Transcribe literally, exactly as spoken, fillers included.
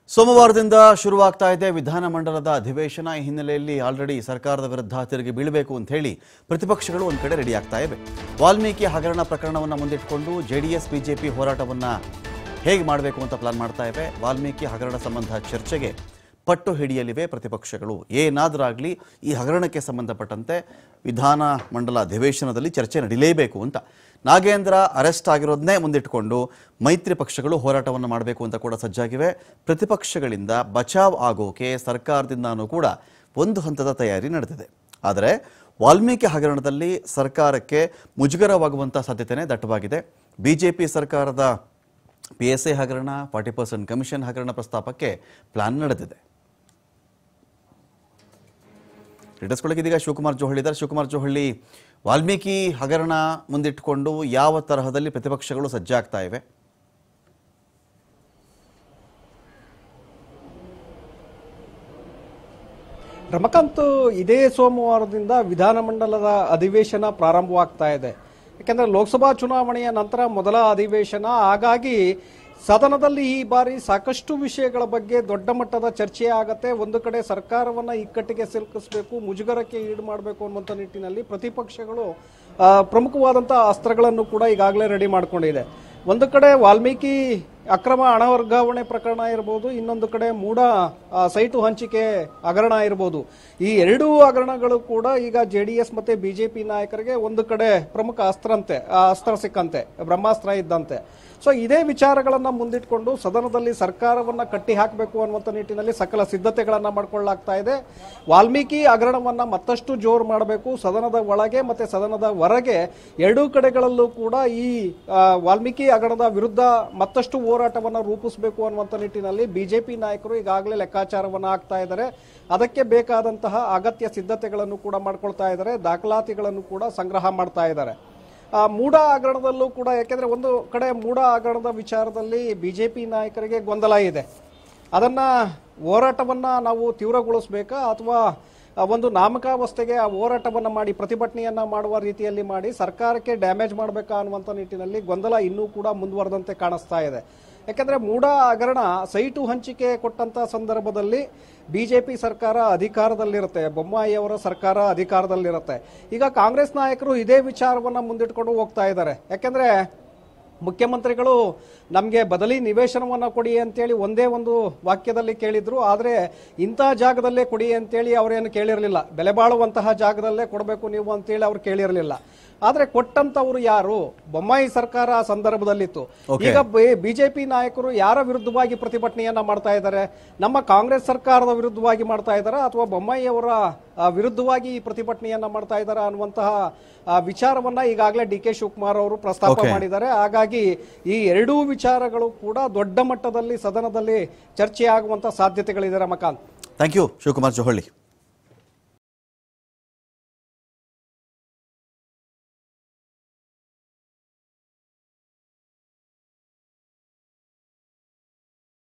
ಸೋಮವಾರದಿಂದ ಶುರುವಾಗ್ತಾ ಇದೆ ವಿಧಾನಮಂಡಲದ ಅಧಿವೇಶನ. ಈ ಹಿನ್ನೆಲೆಯಲ್ಲಿ ಆಲ್ರೆಡಿ ಸರ್ಕಾರದ ವಿರುದ್ಧ ತಿರುಗಿ ಬೀಳಬೇಕು ಅಂತ ಹೇಳಿ ಪ್ರತಿಪಕ್ಷಗಳು ಒಂದು ಕಡೆ ರೆಡಿ ಆಗ್ತಾ ಇವೆ. ವಾಲ್ಮೀಕಿ ಹಗರಣ ಪ್ರಕರಣವನ್ನು ಮುಂದಿಟ್ಟುಕೊಂಡು ಜೆಡಿಎಸ್ ಬಿಜೆಪಿ ಹೋರಾಟವನ್ನು ಹೇಗೆ ಮಾಡಬೇಕು ಅಂತ ಪ್ಲಾನ್ ಮಾಡ್ತಾ ಇವೆ. ವಾಲ್ಮೀಕಿ ಹಗರಣ ಸಂಬಂಧ ಚರ್ಚೆಗೆ ಪಟ್ಟು ಹಿಡಿಯಲಿವೆ ಪ್ರತಿಪಕ್ಷಗಳು. ಏನಾದರಾಗಲಿ ಈ ಹಗರಣಕ್ಕೆ ಸಂಬಂಧಪಟ್ಟಂತೆ ವಿಧಾನ ಮಂಡಲ ಅಧಿವೇಶನದಲ್ಲಿ ಚರ್ಚೆ ನಡೀಲೇಬೇಕು ಅಂತ. ನಾಗೇಂದ್ರ ಅರೆಸ್ಟ್ ಆಗಿರೋದನ್ನೇ ಮುಂದಿಟ್ಟುಕೊಂಡು ಮೈತ್ರಿ ಪಕ್ಷಗಳು ಹೋರಾಟವನ್ನು ಮಾಡಬೇಕು ಅಂತ ಕೂಡ ಸಜ್ಜಾಗಿವೆ. ಪ್ರತಿಪಕ್ಷಗಳಿಂದ ಬಚಾವ್ ಆಗೋಕೆ ಸರ್ಕಾರದಿಂದನೂ ಕೂಡ ಒಂದು ಹಂತದ ತಯಾರಿ ನಡೆದಿದೆ. ಆದರೆ ವಾಲ್ಮೀಕಿ ಹಗರಣದಲ್ಲಿ ಸರ್ಕಾರಕ್ಕೆ ಮುಜುಗರವಾಗುವಂಥ ಸಾಧ್ಯತೆಯೇ ದಟ್ಟವಾಗಿದೆ. ಬಿಜೆಪಿ ಸರ್ಕಾರದ ಪಿ ಎಸ್ ಎ ಹಗರಣ, ಫಾರ್ಟಿ ಪರ್ಸೆಂಟ್ ಕಮಿಷನ್ ಹಗರಣ ಪ್ರಸ್ತಾಪಕ್ಕೆ ಪ್ಲಾನ್ ನಡೆದಿದೆ. ರಿಟರ್ಸ್ಗಳಿಗೆ ಇದೀಗ ಶಿವಕುಮಾರ್ ಜೋಹಳ್ಳಿ ಇದ್ದಾರೆ. ಶಿವಕುಮಾರ್ ಜೋಹಳ್ಳಿ, ವಾಲ್ಮೀಕಿ ಹಗರಣ ಮುಂದಿಟ್ಟುಕೊಂಡು ಯಾವ ತರಹದಲ್ಲಿ ಪ್ರತಿಪಕ್ಷಗಳು ಸಜ್ಜಾಗ್ತಾ ಇವೆ? ರಮಕಾಂತ್, ಇದೇ ಸೋಮವಾರದಿಂದ ವಿಧಾನಮಂಡಲದ ಅಧಿವೇಶನ ಪ್ರಾರಂಭವಾಗ್ತಾ ಇದೆ. ಯಾಕೆಂದರೆ ಲೋಕಸಭಾ ಚುನಾವಣೆಯ ನಂತರ ಮೊದಲ ಅಧಿವೇಶನ, ಹಾಗಾಗಿ ಸದನದಲ್ಲಿ ಈ ಬಾರಿ ಸಾಕಷ್ಟು ವಿಷಯಗಳ ಬಗ್ಗೆ ದೊಡ್ಡ ಮಟ್ಟದ ಚರ್ಚೆ ಆಗತ್ತೆ. ಒಂದು ಕಡೆ ಸರ್ಕಾರವನ್ನು ಇಕ್ಕಟ್ಟಿಗೆ ಸಿಲುಕಿಸಬೇಕು, ಮುಜುಗರಕ್ಕೆ ಈಡು ಮಾಡಬೇಕು ಅನ್ನುವಂಥ ನಿಟ್ಟಿನಲ್ಲಿ ಪ್ರತಿಪಕ್ಷಗಳು ಪ್ರಮುಖವಾದಂಥ ಅಸ್ತ್ರಗಳನ್ನು ಕೂಡ ಈಗಾಗಲೇ ರೆಡಿ ಮಾಡಿಕೊಂಡಿದೆ. ಒಂದು ಕಡೆ ವಾಲ್ಮೀಕಿ ಅಕ್ರಮ ಹಣ ವರ್ಗಾವಣೆ ಪ್ರಕರಣ ಇರ್ಬೋದು, ಇನ್ನೊಂದು ಕಡೆ ಮೂಡ ಸೈಟು ಹಂಚಿಕೆ ಹಗರಣ ಇರ್ಬೋದು. ಈ ಎರಡೂ ಹಗರಣಗಳು ಕೂಡ ಈಗ ಜೆ ಡಿ ಎಸ್ ಮತ್ತು ಬಿ ಜೆ ಪಿ ನಾಯಕರಿಗೆ ಒಂದು ಕಡೆ ಪ್ರಮುಖ ಅಸ್ತ್ರಂತೆ ಅಸ್ತ್ರ ಸಿಕ್ಕಂತೆ, ಬ್ರಹ್ಮಾಸ್ತ್ರ ಇದ್ದಂತೆ. ಸೊ ಇದೇ ವಿಚಾರಗಳನ್ನು ಮುಂದಿಟ್ಕೊಂಡು ಸದನದಲ್ಲಿ ಸರ್ಕಾರವನ್ನು ಕಟ್ಟಿ ಹಾಕಬೇಕು ಅನ್ನುವಂಥ ನಿಟ್ಟಿನಲ್ಲಿ ಸಕಲ ಸಿದ್ಧತೆಗಳನ್ನು ಮಾಡಿಕೊಳ್ಳಲಾಗ್ತಾ ಇದೆ. ವಾಲ್ಮೀಕಿ ಹಗರಣವನ್ನು ಮತ್ತಷ್ಟು ಜೋರು ಮಾಡಬೇಕು. ಸದನದ ಒಳಗೆ ಮತ್ತು ಸದನದ ಹೊರಗೆ ಎರಡೂ ಕಡೆಗಳಲ್ಲೂ ಕೂಡ ಈ ವಾಲ್ಮೀಕಿ ಹಗರಣದ ವಿರುದ್ಧ ಮತ್ತಷ್ಟು ಹೋರಾಟವನ್ನು ರೂಪಿಸಬೇಕು ಅನ್ನುವಂಥ ನಿಟ್ಟಿನಲ್ಲಿ ಬಿಜೆಪಿ ನಾಯಕರು ಈಗಾಗಲೇ ಲೆಕ್ಕಾಚಾರವನ್ನು ಹಾಕ್ತಾ ಇದ್ದಾರೆ. ಅದಕ್ಕೆ ಬೇಕಾದಂತಹ ಅಗತ್ಯ ಸಿದ್ಧತೆಗಳನ್ನು ಕೂಡ ಮಾಡ್ಕೊಳ್ತಾ ಇದ್ದಾರೆ. ದಾಖಲಾತಿಗಳನ್ನು ಕೂಡ ಸಂಗ್ರಹ ಮಾಡ್ತಾ ಇದ್ದಾರೆ. ಮೂಡ ಹಗರಣದಲ್ಲೂ ಕೂಡ, ಯಾಕೆಂದರೆ ಒಂದು ಕಡೆ ಮೂಡ ಹಗರಣದ ವಿಚಾರದಲ್ಲಿ ಬಿಜೆಪಿ ನಾಯಕರಿಗೆ ಗೊಂದಲ ಇದೆ. ಅದನ್ನು ಹೋರಾಟವನ್ನು ನಾವು ತೀವ್ರಗೊಳಿಸಬೇಕಾ ಅಥವಾ ಒಂದು ನಾಮಕಾವಸ್ಥೆಗೆ ಆ ಹೋರಾಟವನ್ನು ಮಾಡಿ ಪ್ರತಿಭಟನೆಯನ್ನು ಮಾಡುವ ರೀತಿಯಲ್ಲಿ ಮಾಡಿ ಸರ್ಕಾರಕ್ಕೆ ಡ್ಯಾಮೇಜ್ ಮಾಡಬೇಕಾ ಅನ್ನುವಂಥ ನಿಟ್ಟಿನಲ್ಲಿ ಗೊಂದಲ ಇನ್ನೂ ಕೂಡ ಮುಂದುವರೆದಂತೆ ಕಾಣಿಸ್ತಾ ಇದೆ. ಯಾಕೆಂದರೆ ಮೂಡ ಹಗರಣ ಸೈಟು ಹಂಚಿಕೆ ಕೊಟ್ಟಂಥ ಸಂದರ್ಭದಲ್ಲಿ ಬಿಜೆಪಿ ಸರ್ಕಾರ ಅಧಿಕಾರದಲ್ಲಿರುತ್ತೆ, ಬೊಮ್ಮಾಯಿ ಅವರ ಸರ್ಕಾರ ಅಧಿಕಾರದಲ್ಲಿರುತ್ತೆ. ಈಗ ಕಾಂಗ್ರೆಸ್ ನಾಯಕರು ಇದೇ ವಿಚಾರವನ್ನು ಮುಂದಿಟ್ಕೊಂಡು ಹೋಗ್ತಾ ಇದ್ದಾರೆ. ಯಾಕೆಂದರೆ ಮುಖ್ಯಮಂತ್ರಿಗಳು ನಮಗೆ ಬದಲಿ ನಿವೇಶನವನ್ನು ಕೊಡಿ ಅಂತೇಳಿ ಒಂದೇ ಒಂದು ವಾಕ್ಯದಲ್ಲಿ ಕೇಳಿದ್ರು. ಆದರೆ ಇಂಥ ಜಾಗದಲ್ಲೇ ಕೊಡಿ ಅಂತೇಳಿ ಅವರೇನು ಕೇಳಿರಲಿಲ್ಲ. ಬೆಲೆ ಬಾಳುವಂತಹ ಜಾಗದಲ್ಲೇ ಕೊಡಬೇಕು ನೀವು ಅಂತೇಳಿ ಅವ್ರು ಕೇಳಿರಲಿಲ್ಲ. ಆದರೆ ಕೊಟ್ಟಂತವರು ಯಾರು? ಬೊಮ್ಮಾಯಿ ಸರ್ಕಾರ ಆ ಸಂದರ್ಭದಲ್ಲಿತ್ತು. ಈಗ ಬಿಜೆಪಿ ನಾಯಕರು ಯಾರ ವಿರುದ್ಧವಾಗಿ ಪ್ರತಿಭಟನೆಯನ್ನ ಮಾಡ್ತಾ ಇದ್ದಾರೆ? ನಮ್ಮ ಕಾಂಗ್ರೆಸ್ ಸರ್ಕಾರದ ವಿರುದ್ಧವಾಗಿ ಮಾಡ್ತಾ ಇದ್ದಾರಾ ಅಥವಾ ಬೊಮ್ಮಾಯಿ ಅವರ ವಿರುದ್ಧವಾಗಿ ಈ ಪ್ರತಿಭಟನೆಯನ್ನ ಮಾಡ್ತಾ ಇದ್ದಾರಾ ಅನ್ನುವಂತಹ ವಿಚಾರವನ್ನ ಈಗಾಗಲೇ ಡಿ ಕೆ ಶಿವಕುಮಾರ್ ಅವರು ಪ್ರಸ್ತಾಪ ಮಾಡಿದ್ದಾರೆ. ಹಾಗಾಗಿ ಈ ಎರಡೂ ವಿಚಾರಗಳು ಕೂಡ ದೊಡ್ಡ ಮಟ್ಟದಲ್ಲಿ ಸದನದಲ್ಲಿ ಚರ್ಚೆ ಆಗುವಂತ ಸಾಧ್ಯತೆಗಳಿದೆ. Ramakant, thank you Shivakumar Johalli.